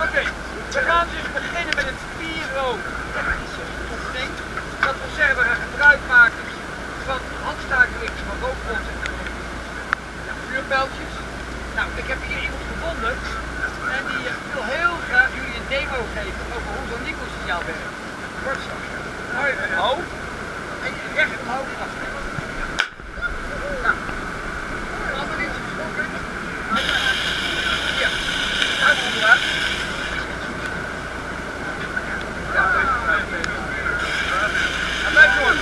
Oké, we gaan dus beginnen met het pyrotechnische oefening. Dat wil zeggen, we gaan gebruik maken van handstakelings, van rookpotsen en vuurpijltjes. Nou, ik heb hier iemand gevonden en die wil heel graag jullie een demo geven over hoe zo'n Nico-signaal werkt. Kort zo. Nou even omhoog en recht omhoog afsteken. Nou, ander iets gesproken. Ja, uit onderuit. Ja, en blijf door.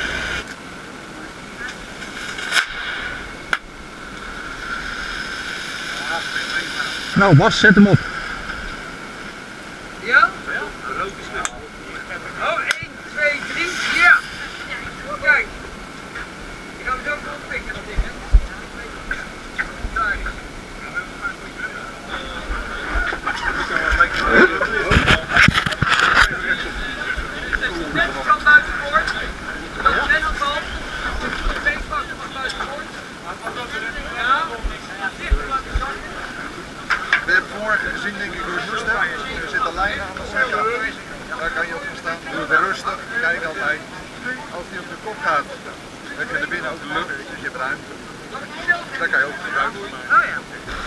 Nou Bas, zet hem op. Ja? Oh, 1, 2, 3, ja! Kijk! Ik ga hem zo goed pikken, dat ding, hè? Daar is het. Net van buitenpoort. Dat net al valt. Twee pakken van buitenpoort. Ja? Dichter laten zakken. We hebben vanmorgen gezien, denk ik, hoe rustig. Er zitten lijnen aan de zijkant. Daar kan je op gaan staan. Doe het rustig. Kijk altijd. Als die op de kop gaat, dan heb je er binnen ook lucht. Dus je hebt ruimte. Daar kan je ook ruimte maken. Oh ja.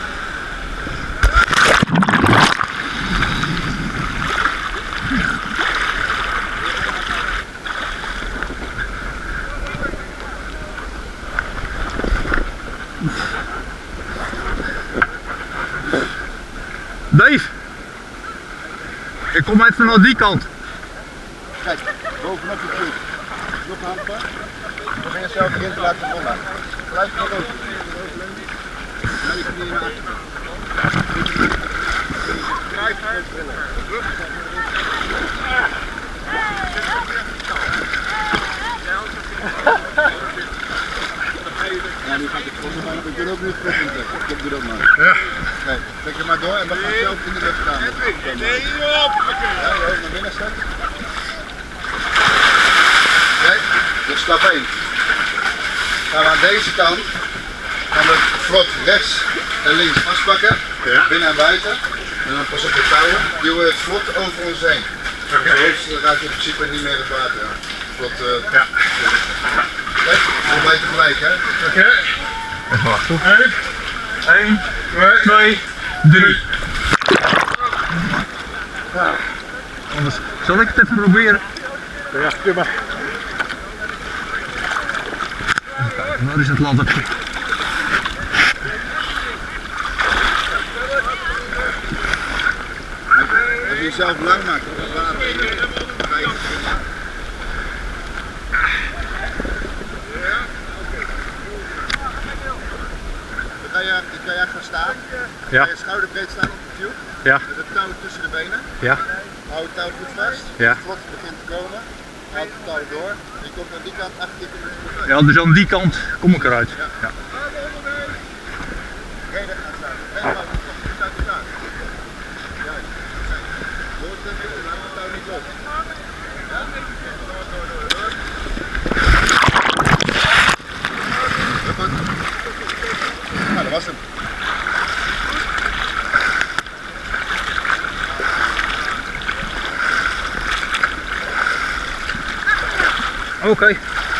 Dave, ik kom even naar die kant. Kijk, bovenop de tube. Nog een handpas. Probeer jezelf erin te laten rollen. Blijf maar rood. Nou, je knieën naar achteren. Kruip uit. Ja, nu gaat het gewoon gaan. Ik wil ook niet terug in trekken. Ik doe dat maar. Ja. Nee, trek je maar door en we gaan zelf in de weg staan. Nee, op! Ja, je hoofd naar binnen zetten. Kijk, dus stap 1. Gaan we aan deze kant van de vlot rechts en links vastpakken. Ja. Binnen en buiten. En dan pas op de touwen. Duwen we het vlot over ons heen. Okay. Dan raak je in principe niet meer het water aan. Vlot, ja. Kijk, allebei tegelijk, hè? Oké. Even wachten. 1, 2, 3. Ja. Anders zal ik het even proberen. Ja, doe maar. Kijk, waar is het laddertje? Als je jezelf lang maakt, dan water in de Dan kan jij gaan staan. Ja. Ga je schouderbreed staan op de tube. Ja. Met het touw tussen de benen. Ja. Hou het touw goed vast. Ja. Het vlot begint te komen. Haal het touw door. Je komt aan die kant achter je komt het goed. Ja, dus aan die kant kom ik eruit. Ja. Ja. Reden gaan staan. Reden staat er klaar. Juist. Doorzetten, laat het touw niet los. Ja? Door. Goed. Nou, dat was hem. Oké.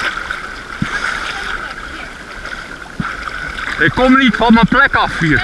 Ik kom niet van mijn plek af hier.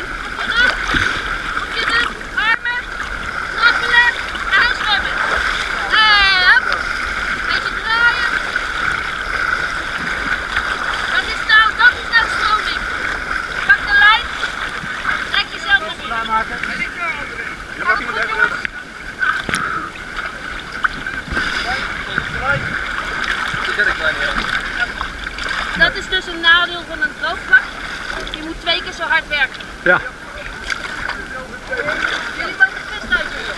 Dat is dus een nadeel van een droogvlak. Je moet 2 keer zo hard werken. Ja. Jullie mogen het best uitzoeken.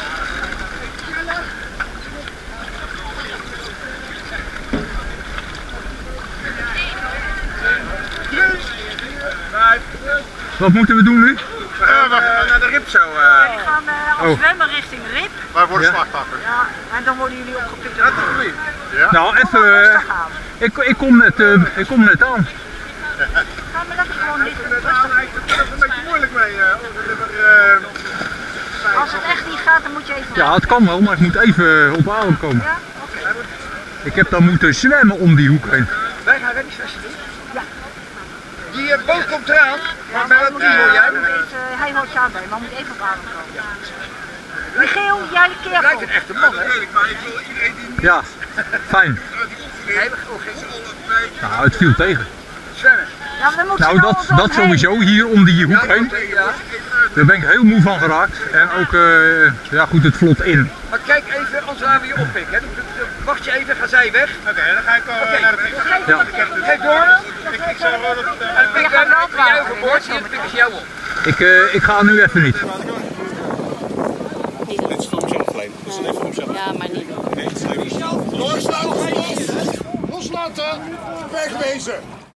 Wat moeten we doen nu? We gaan naar de rib zo. Die gaan als zwemmen richting de rib. Wij worden slagtakken. Ja, en dan worden jullie opgepikt. Ja, dat is goed. Ja. Nou, even. Rustig aan. Ik kom net aan. Gaan we lekker gewoon dit Het is een beetje moeilijk mee. Als het echt niet gaat, dan moet je even... Ja, het kan wel, maar ik moet even op adem komen. Ja? Oké. Ik heb dan moeten zwemmen om die hoek heen. Wij gaan reddingsvesten doen. Ja. Die boot komt eraan, maar bij wat hij wil jij? hij houdt je aan bij, maar moet even op adem komen. Michiel, jij de Het lijkt keer een echte man, hè? Ja, fijn. Nee, we geen Nou, het viel tegen. zwemmen. Ja, we moeten Nou, dat doorheen. sowieso, hier om die hoek heen. Ja. Daar ben ik heel moe van geraakt. En ook, ja goed, het vlot in. Maar kijk even, anders laten we je oppikken. Hè. Dan wacht je even, gaan zij weg. Oké, dan ga ik naar de pik. Ja. Geef door. Ik zal gewoon op de... En dan pik gaat wel bij jou geboord, zie je, dan pikken ze jou op. Ik ga nu even niet. Dit is voor mezelf alleen. Dus even voor mezelf. Ja, maar niet. Nee, het is alleen. Loslaten! Loslaten! Wegwezen!